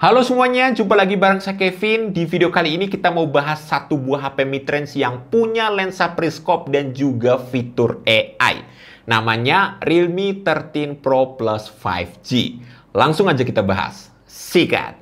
Halo semuanya, jumpa lagi bareng saya Kevin. Di video kali ini kita mau bahas satu buah HP mid-range yang punya lensa periskop dan juga fitur AI. Namanya Realme 13 Pro Plus 5G. Langsung aja kita bahas. Sikat!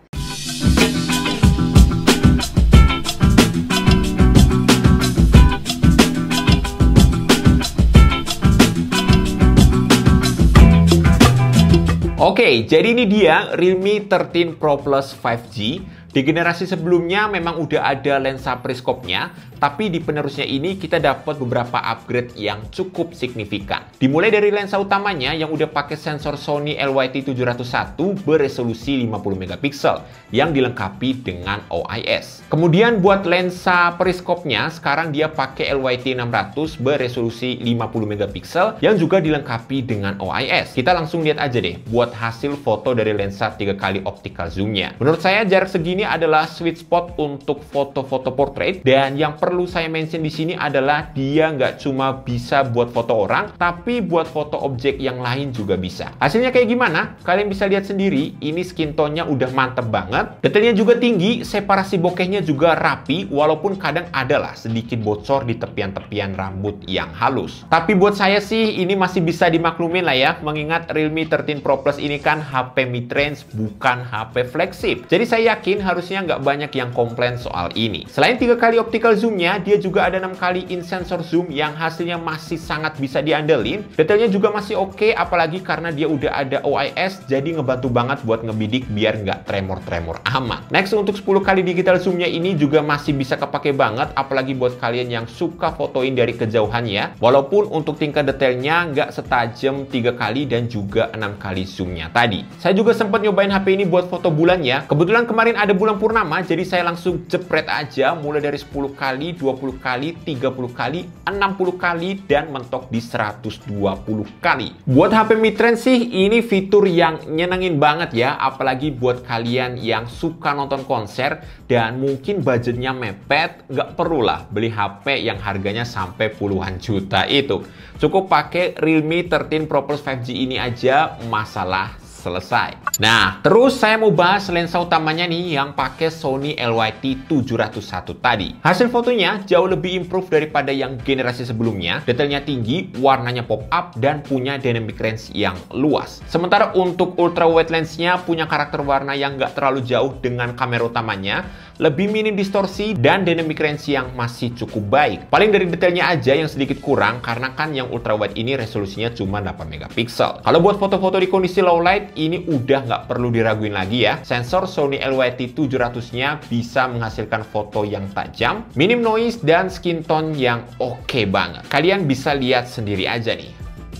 Oke, jadi ini dia Realme 13 Pro Plus 5G. Di generasi sebelumnya memang udah ada lensa periskopnya, tapi di penerusnya ini kita dapat beberapa upgrade yang cukup signifikan. Dimulai dari lensa utamanya yang udah pakai sensor Sony LYT-701 beresolusi 50 megapiksel yang dilengkapi dengan OIS. Kemudian buat lensa periskopnya sekarang dia pakai LYT-600 beresolusi 50 megapiksel yang juga dilengkapi dengan OIS. Kita langsung lihat aja deh buat hasil foto dari lensa 3 kali optical zoom-nya. Menurut saya jarak segini adalah sweet spot untuk foto-foto portrait, dan yang perlu saya mention di sini adalah dia nggak cuma bisa buat foto orang, tapi buat foto objek yang lain juga bisa. Hasilnya kayak gimana? Kalian bisa lihat sendiri, ini skin tone-nya udah mantep banget, detailnya juga tinggi, separasi bokehnya juga rapi, walaupun kadang adalah sedikit bocor di tepian-tepian rambut yang halus. Tapi buat saya sih ini masih bisa dimaklumin lah ya, mengingat Realme 13 Pro Plus ini kan HP mid-range, bukan HP flagship. Jadi saya yakin harusnya nggak banyak yang komplain soal ini. Selain 3 kali optical zoom-nya, dia juga ada 6 kali in sensor zoom yang hasilnya masih sangat bisa diandelin. Detailnya juga masih oke, apalagi karena dia udah ada OIS, jadi ngebantu banget buat ngebidik biar nggak tremor-tremor amat. Next, untuk 10 kali digital zoom-nya ini juga masih bisa kepake banget, apalagi buat kalian yang suka fotoin dari kejauhan ya. Walaupun untuk tingkat detailnya nggak setajam 3 kali dan juga 6 kali zoom-nya tadi. Saya juga sempat nyobain HP ini buat foto bulan ya. Kebetulan kemarin ada bulan purnama, jadi saya langsung jepret aja mulai dari 10 kali, 20 kali, 30 kali, 60 kali, dan mentok di 120 kali. Buat HP mid-range sih, ini fitur yang nyenengin banget ya, apalagi buat kalian yang suka nonton konser dan mungkin budgetnya mepet, nggak perlulah beli HP yang harganya sampai puluhan juta itu. Cukup pakai Realme 13 Pro Plus 5G ini aja, masalah selesai. Nah, terus saya mau bahas lensa utamanya nih yang pakai Sony LYT-701 tadi. Hasil fotonya jauh lebih improve daripada yang generasi sebelumnya. Detailnya tinggi, warnanya pop up, dan punya dynamic range yang luas. Sementara untuk ultra wide lensnya punya karakter warna yang nggak terlalu jauh dengan kamera utamanya, lebih minim distorsi, dan dynamic range yang masih cukup baik. Paling dari detailnya aja yang sedikit kurang, karena kan yang ultra wide ini resolusinya cuma 8 megapiksel. Kalau buat foto-foto di kondisi low light, ini udah nggak perlu diraguin lagi ya. Sensor Sony LYT-700-nya bisa menghasilkan foto yang tajam, minim noise, dan skin tone yang oke banget. Kalian bisa lihat sendiri aja nih.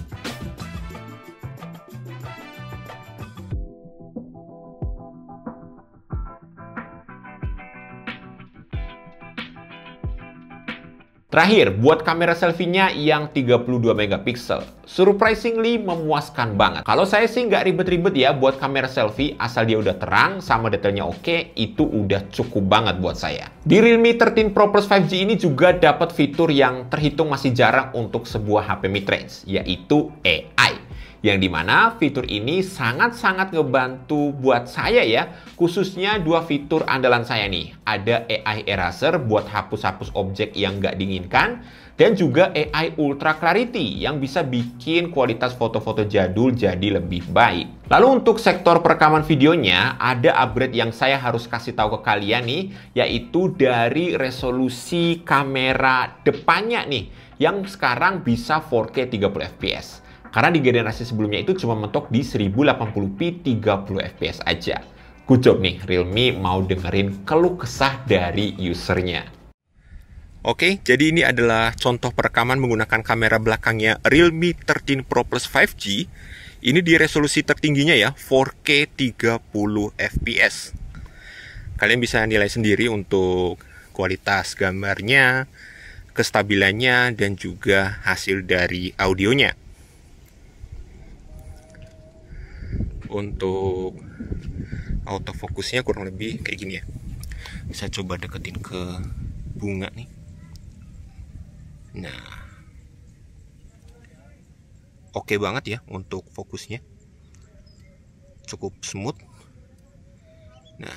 Terakhir, buat kamera selfie-nya yang 32 megapiksel. Surprisingly memuaskan banget. Kalau saya sih nggak ribet-ribet ya buat kamera selfie, asal dia udah terang sama detailnya oke, itu udah cukup banget buat saya. Di Realme 13 Pro Plus 5G ini juga dapat fitur yang terhitung masih jarang untuk sebuah HP mid-range, yaitu AI. Yang dimana fitur ini sangat-sangat ngebantu buat saya ya, khususnya dua fitur andalan saya nih. Ada AI Eraser buat hapus-hapus objek yang nggak diinginkan, dan juga AI Ultra Clarity yang bisa bikin kualitas foto-foto jadul jadi lebih baik. Lalu untuk sektor perekaman videonya, ada upgrade yang saya harus kasih tahu ke kalian nih, yaitu dari resolusi kamera depannya nih, yang sekarang bisa 4K 30 fps. Karena di generasi sebelumnya itu cuma mentok di 1080p 30 fps aja. Good job nih, Realme mau dengerin keluh kesah dari usernya. Oke, jadi ini adalah contoh perekaman menggunakan kamera belakangnya Realme 13 Pro Plus 5G. Ini di resolusi tertingginya ya, 4K 30 fps. Kalian bisa nilai sendiri untuk kualitas gambarnya, kestabilannya, dan juga hasil dari audionya. Untuk autofokusnya kurang lebih kayak gini ya. Bisa coba deketin ke bunga nih. Nah, oke banget ya untuk fokusnya. Cukup smooth. Nah,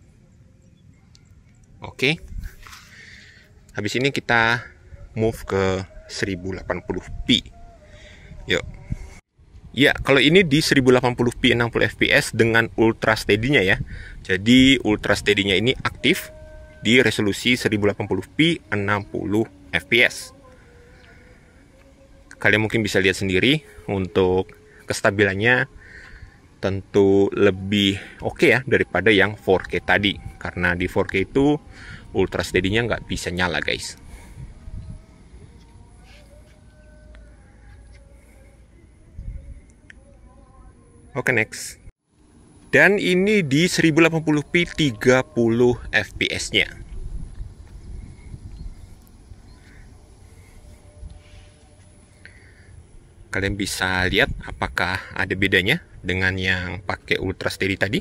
oke. Habis ini kita move ke 1080p. Yuk. Ya, kalau ini di 1080p 60 fps dengan ultra steady-nya ya. Jadi ultra steady-nya ini aktif di resolusi 1080p 60 fps. Kalian mungkin bisa lihat sendiri untuk kestabilannya tentu lebih oke ya daripada yang 4K tadi. Karena di 4K itu ultra steady-nya nggak bisa nyala guys. Oke, next. Dan ini di 1080p 30 fps-nya. Kalian bisa lihat apakah ada bedanya dengan yang pakai ultra steady tadi.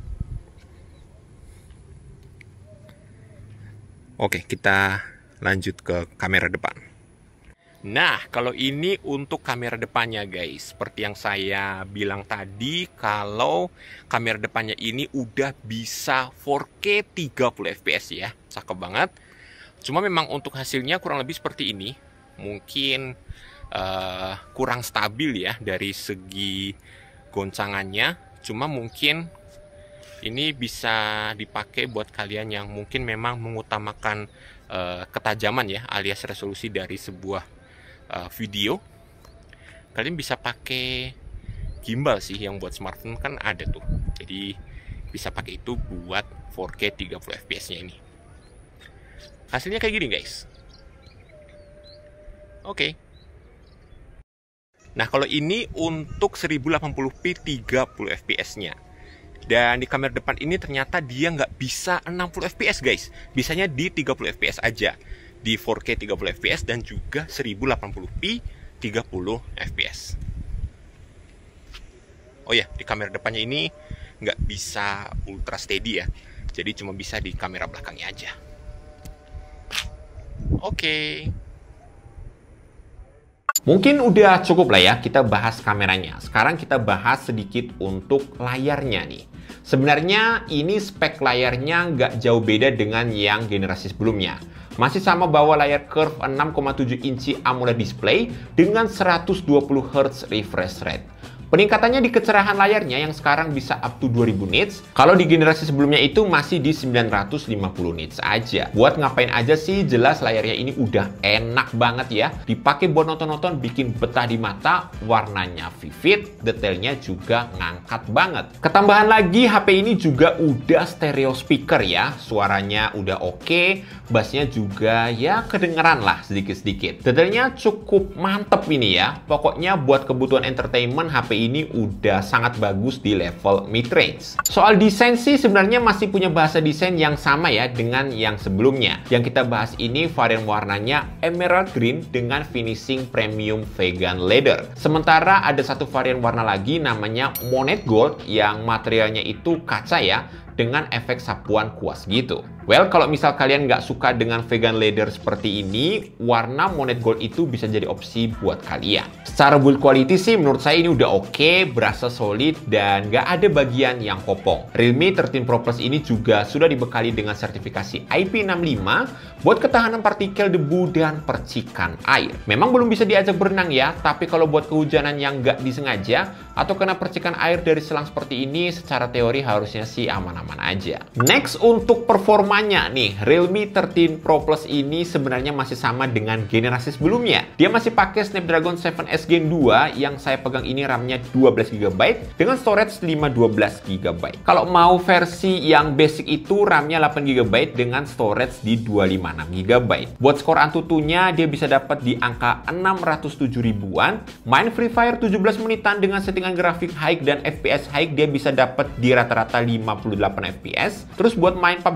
Oke, kita lanjut ke kamera depan. Nah, kalau ini untuk kamera depannya guys. Seperti yang saya bilang tadi, kalau kamera depannya ini udah bisa 4K 30 fps ya. Cakep banget. Cuma memang untuk hasilnya kurang lebih seperti ini. Mungkin kurang stabil ya dari segi goncangannya. Cuma mungkin ini bisa dipakai buat kalian yang mungkin memang mengutamakan ketajaman ya, alias resolusi dari sebuah video. Kalian bisa pakai gimbal sih, yang buat smartphone kan ada tuh. Jadi bisa pakai itu buat 4K 30 fps nya ini. Hasilnya kayak gini guys. Oke. Nah, kalau ini untuk 1080p 30 fps nya. Dan di kamera depan ini ternyata dia nggak bisa 60 fps guys. Bisanya di 30 fps aja. Di 4K 30 fps dan juga 1080p 30 fps. Oh ya, di kamera depannya ini nggak bisa ultra steady ya. Jadi cuma bisa di kamera belakangnya aja. Oke. Mungkin udah cukup lah ya kita bahas kameranya. Sekarang kita bahas sedikit untuk layarnya nih. Sebenarnya ini spek layarnya nggak jauh beda dengan yang generasi sebelumnya. Masih sama bawa layar curve 6,7 inci AMOLED display dengan 120 Hz refresh rate. Peningkatannya di kecerahan layarnya yang sekarang bisa up to 2000 nits. Kalau di generasi sebelumnya itu masih di 950 nits aja. Buat ngapain aja sih, jelas layarnya ini udah enak banget ya. Dipakai buat nonton-nonton bikin betah di mata, warnanya vivid, detailnya juga ngangkat banget. Ketambahan lagi, HP ini juga udah stereo speaker ya. Suaranya udah oke, bassnya juga ya kedengeran lah sedikit-sedikit. Detailnya cukup mantep ini ya. Pokoknya buat kebutuhan entertainment, HP ini udah sangat bagus di level mid-range. Soal desain sih sebenarnya masih punya bahasa desain yang sama ya dengan yang sebelumnya. Yang kita bahas ini varian warnanya emerald green dengan finishing premium vegan leather. Sementara ada satu varian warna lagi namanya monet gold yang materialnya itu kaca ya, dengan efek sapuan kuas gitu. Well, kalau misal kalian nggak suka dengan vegan leather seperti ini, warna monet gold itu bisa jadi opsi buat kalian. Secara build quality sih menurut saya ini udah oke, berasa solid, dan nggak ada bagian yang kopong. Realme 13 Pro Plus ini juga sudah dibekali dengan sertifikasi IP65 buat ketahanan partikel debu dan percikan air. Memang belum bisa diajak berenang ya, tapi kalau buat kehujanan yang nggak disengaja atau kena percikan air dari selang seperti ini, secara teori harusnya sih aman-aman aja. Next, untuk performanya nih, Realme 13 Pro Plus ini sebenarnya masih sama dengan generasi sebelumnya. Dia masih pakai Snapdragon 7S Gen 2 yang saya pegang ini RAM-nya 12GB dengan storage 512GB. Kalau mau versi yang basic itu RAM-nya 8GB dengan storage di 256GB. Buat skor Antutunya dia bisa dapat di angka 607 ribuan. Main Free Fire 17 menitan dengan settingan grafik high dan FPS high dia bisa dapat di rata-rata 58 FPS. Terus buat main PUBG Mobile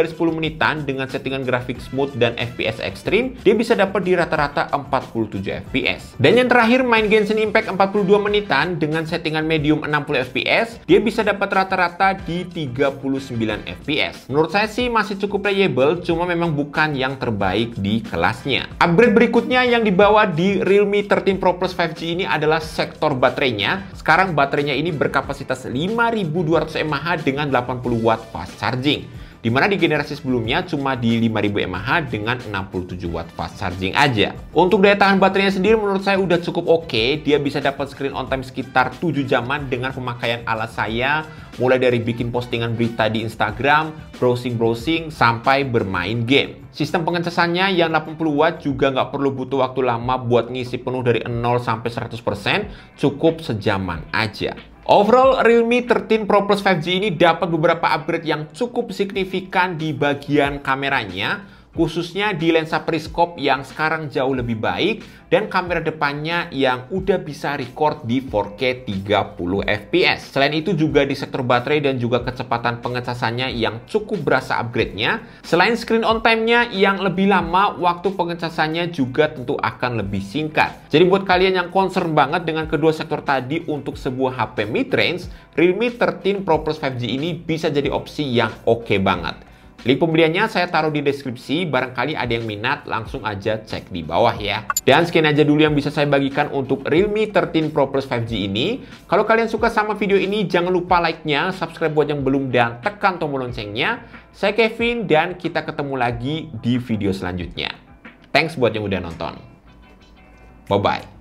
10 menitan dengan settingan grafik smooth dan FPS ekstrim, dia bisa dapat di rata-rata 47 FPS. Dan yang terakhir, main Genshin Impact 42 menitan dengan settingan medium 60 FPS, dia bisa dapat rata-rata di 39 FPS. Menurut saya sih masih cukup playable, cuma memang bukan yang terbaik di kelasnya. Upgrade berikutnya yang dibawa di Realme 13 Pro Plus 5G ini adalah sektor baterainya. Sekarang baterainya ini berkapasitas 5200 mAh dengan 80 watt fast charging. Dimana di generasi sebelumnya cuma di 5000 mAh dengan 67 watt fast charging aja. Untuk daya tahan baterainya sendiri menurut saya udah cukup oke. Dia bisa dapat screen on time sekitar 7 jaman dengan pemakaian ala saya, mulai dari bikin postingan berita di Instagram, browsing-browsing, sampai bermain game. Sistem pengecasannya yang 80 watt juga nggak perlu butuh waktu lama buat ngisi penuh dari 0 sampai 100%, cukup sejaman aja. Overall, Realme 13 Pro Plus 5G ini dapat beberapa upgrade yang cukup signifikan di bagian kameranya, khususnya di lensa periskop yang sekarang jauh lebih baik dan kamera depannya yang udah bisa record di 4K 30 fps. Selain itu juga di sektor baterai dan juga kecepatan pengecasannya yang cukup berasa upgrade-nya. Selain screen on time-nya yang lebih lama, waktu pengecasannya juga tentu akan lebih singkat. Jadi buat kalian yang concern banget dengan kedua sektor tadi untuk sebuah HP mid-range, Realme 13 Pro Plus 5G ini bisa jadi opsi yang oke banget. Link pembeliannya saya taruh di deskripsi, barangkali ada yang minat langsung aja cek di bawah ya. Dan sekian aja dulu yang bisa saya bagikan untuk Realme 13 Pro Plus 5G ini. Kalau kalian suka sama video ini, jangan lupa like-nya, subscribe buat yang belum, dan tekan tombol loncengnya. Saya Kevin dan kita ketemu lagi di video selanjutnya. Thanks buat yang udah nonton. Bye-bye.